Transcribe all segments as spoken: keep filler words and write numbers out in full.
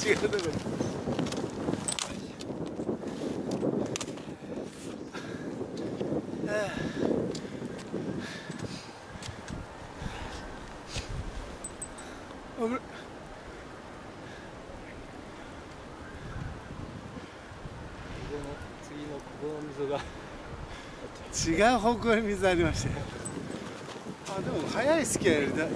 違うとこに。あぶ次のここの溝が違う方向に水ありましたよ。あ、でも速いスキーはやりたい。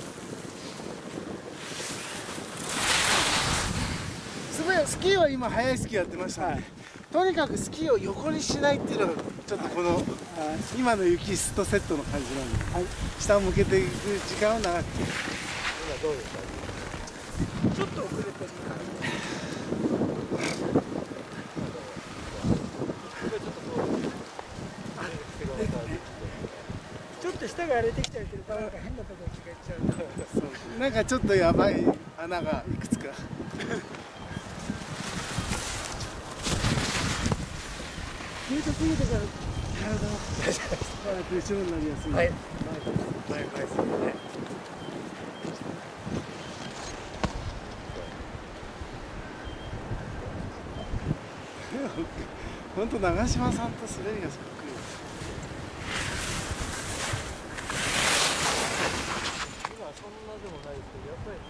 スキーは今速いスキーやってましたね、はい、とにかくスキーを横にしないっていうのがちょっとこの、はい、今の雪質とセットの感じなんで、はい、下を向けていく時間を長く。今どうですか？ ちょっと遅れてるちょっと下が荒れてきたりするとなんか変なところ違っちゃうとなんかちょっとやばい穴がいくつかゲート過ぎてから体を後ろになりやすい。はい。前前ですね。本当長嶋さんと滑りがそっくり。 今はそんなでもないですけど、やっぱり。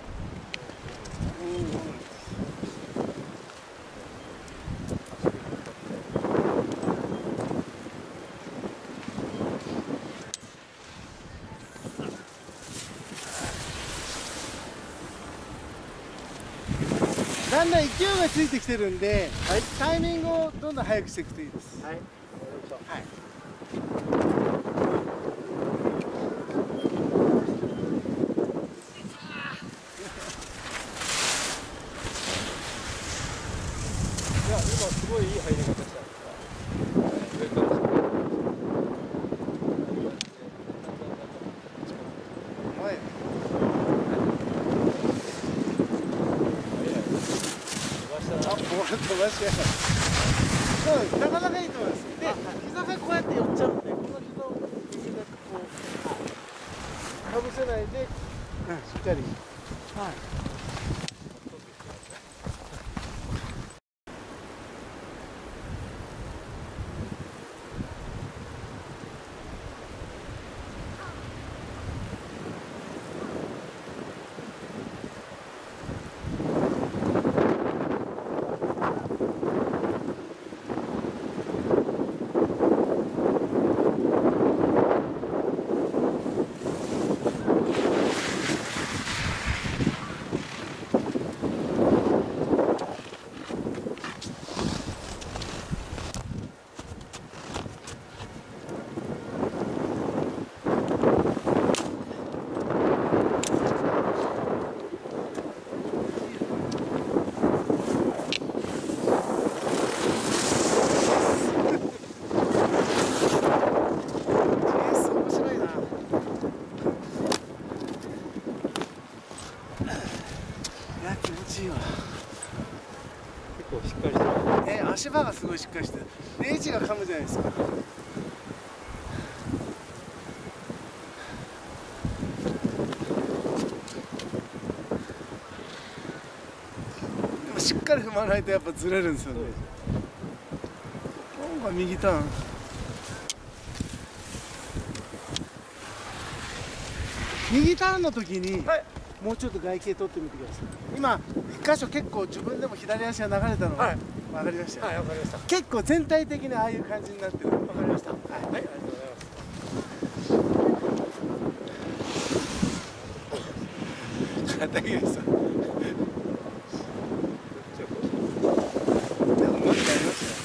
だんだん勢いがついてきてるんで、はい、タイミングをどんどん速くしていくといいです。はい。はい。 いや、今すごいいい入り方したんですか。上から。 前。あ、ボール飛ばしやがる。そうです。なかなかいいと思います。で、はい、膝がこうやって寄っちゃうんで、この膝を右だけこうかぶせないで、うん、しっかり。はい。 結構しっかりしてます。 え、足場がすごいしっかりしてる。ネジが噛むじゃないですか。でもしっかり踏まないとやっぱずれるんですよね。今が右ターン。右ターンの時に、はい、もうちょっと外形取ってみてください。今一箇所結構自分でも左足が流れたのが分かりました。 はい、分かりました。 結構全体的にああいう感じになってる。分かりました。はい、はい、ありがとうございます。片桐さん。でももう一回やりましたよ。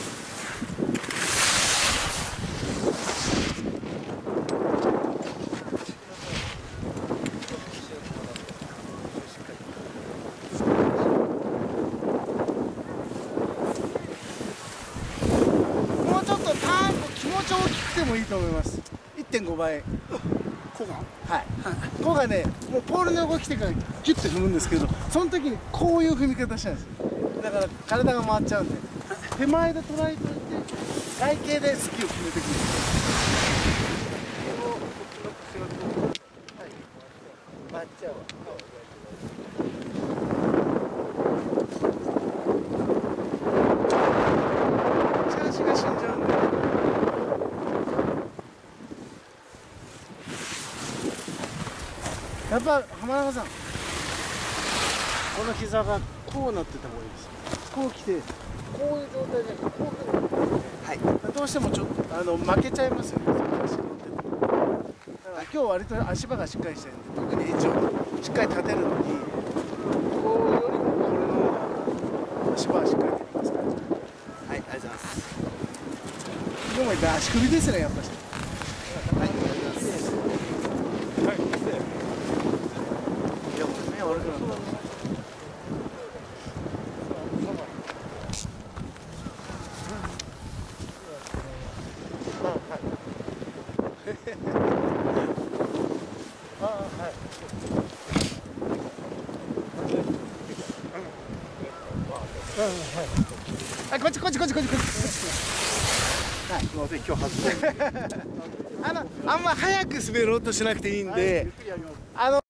もいいと思います。いってんごばい。 こが？ はい。こがね、もうポールの動きてからギュッて踏むんですけど、その時にこういう踏み方したんですよ。だから体が回っちゃうんで、手前で捉えておいて、外形でスキーを決めてくる。はい。回っちゃうわ。 やっぱ浜中さん、この膝がこうなってた方がいいです。こう来て、こういう状態じゃなくて、こう来る。はい。どうしてもちょっとあの負けちゃいますよね。その足乗ってて。だから今日割と足場がしっかりしてるんで、特にエッジをしっかり立てるのに、こうよりもこれの方が足場はしっかりできますから。はい、ありがとうございます。でも言ったら足首ですね、やっぱり。はい、ありがとうございます。はい、いや、もう目悪くなった。あ、こっちこっちこっちこっちこっち。はい、すみません、今日初めて。あの、あんま早く滑ろうとしなくていいんで。あの。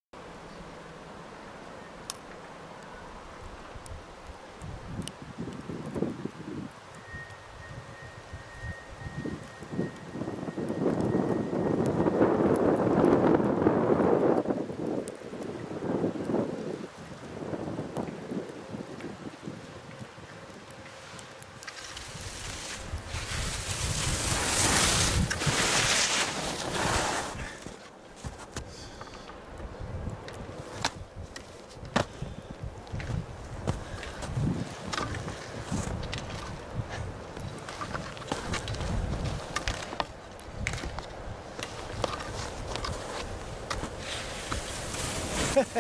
泥が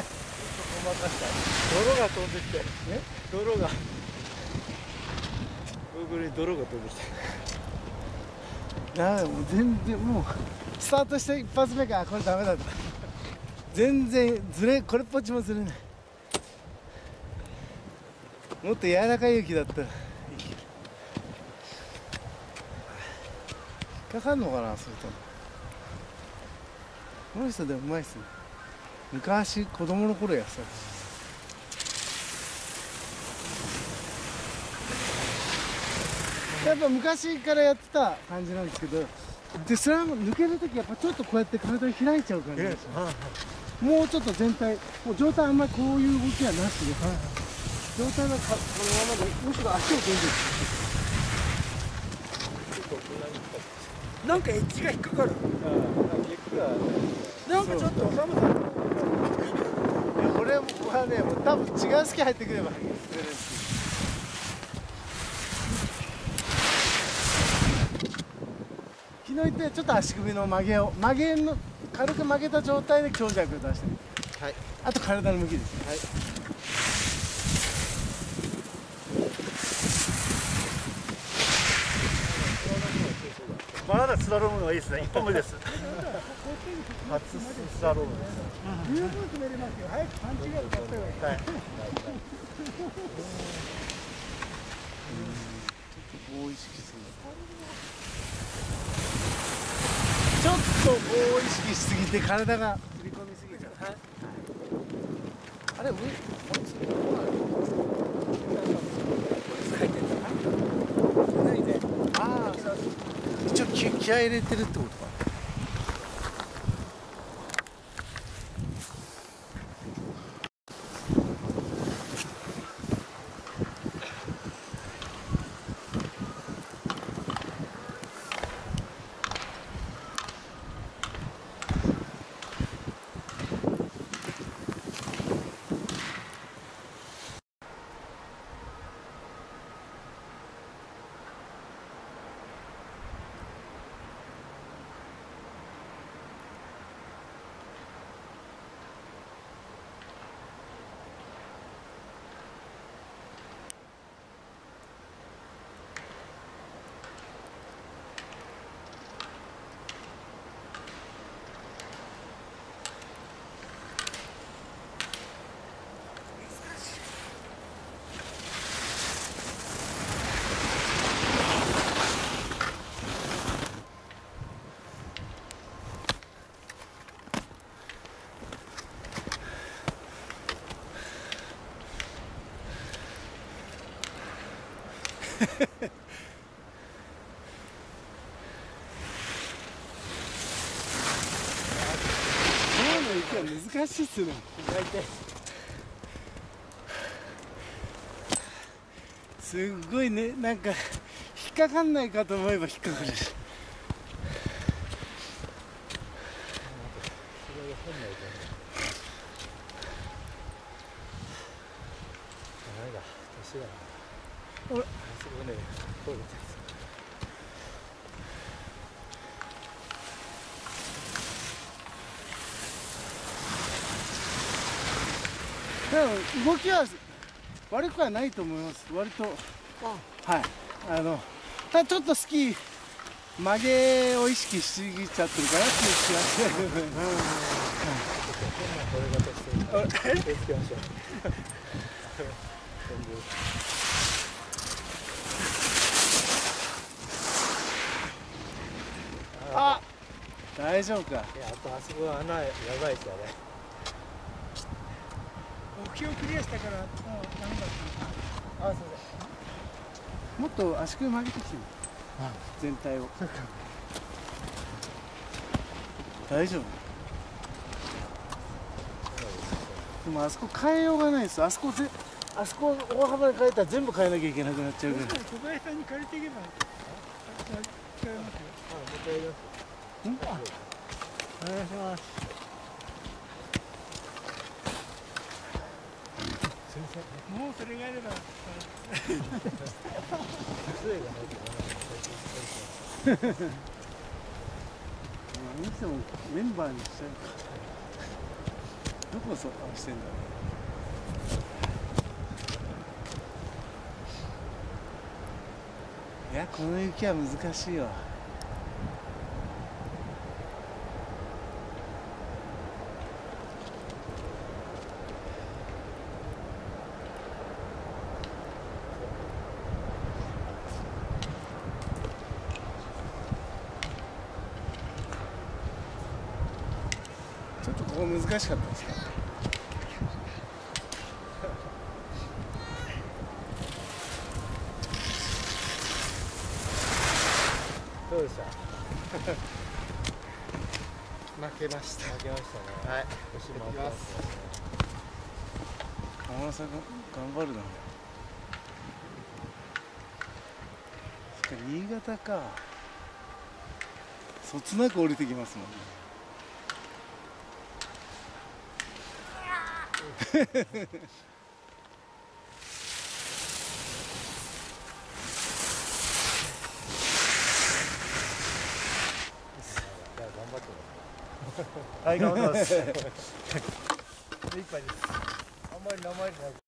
飛んできて、え？泥が、僕に泥が飛んできた。いや、もう全然もうスタートして一発目からこれダメだった。全然ずれ、これっぽっちもずれない。もっと柔らかい雪だったらいいけど。引っかかんのかな、それとも。この人でもうまいっすね。昔子供の頃やさ。やっぱ昔からやってた感じなんですけど、でそれも抜けるときやっぱちょっとこうやって体が開いちゃう感じですよ。もうちょっと全体、もう状態あんまりこういう動きはなしで、状態がこのままでむしろ足を飛んでる。 なんかエッジが引っかかる。なんかちょっと寒さ。 これはね、もう多分違うスキ入ってくれば滑れるし。昨日言ってちょっと足首の曲げを曲げの軽く曲げた状態で強弱を出してみて、はい、あと体の向きですね。はい、 まだスラロームがいいですね。一本目です。初スラロームです。 十分滑りますよ。早くパンチがかかった方がいい。はい。 棒を意識する。ちょっと棒を意識しすぎて体が振り込みすぎちゃう。はい、あれ上、ああ、一応気気合い入れてるってことか。 難しいっすね。すっごいね、なんか引っかかんないかと思えば引っかかる。 あそこね、こうです。 でも動きは悪くはないと思います。割と、はい、あのただちょっとスキー曲げを意識しすぎちゃってるかなっていう気がしますけどね。 これがとして気をつけましょう。 あ、大丈夫か。 いや、あとあそこは穴やばいですよね。 目標クリアしたからもうダメだったのか。 あ、すみません。 もっと足首曲げてきてみる。全体を。大丈夫。でもあそこ変えようがないです。あそこぜ、あそこ大幅に変えたら全部変えなきゃいけなくなっちゃうから。 小林さんに借りていけば使えますよ。 あ、もう一回やります。 ん？ お願いします。 すみません。 もうそれがあれば。 杖がないとダメなんです。 にしてもメンバーにしちゃうか。どこそうしてんだろう。いや、この雪は難しいよ。ちょっとここ難しかったですか。 どうでした？ 負けました。 負けましたね。はい。腰回ってます。 天野さんが頑張るな。そっか、新潟か。そつなく降りてきますもんね。 じゃあ頑張ってます。はい、頑張ってます。 一杯です。あんまり名前になる。